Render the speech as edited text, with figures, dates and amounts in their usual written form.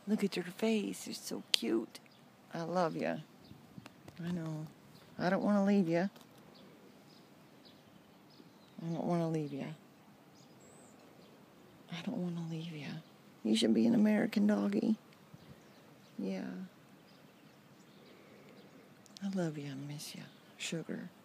Look at your face. You're so cute. I love you. I know. I don't want to leave you. I don't want to leave you. I don't want to leave you. You should be an American doggy. Yeah. I love you. I miss you. Sugar.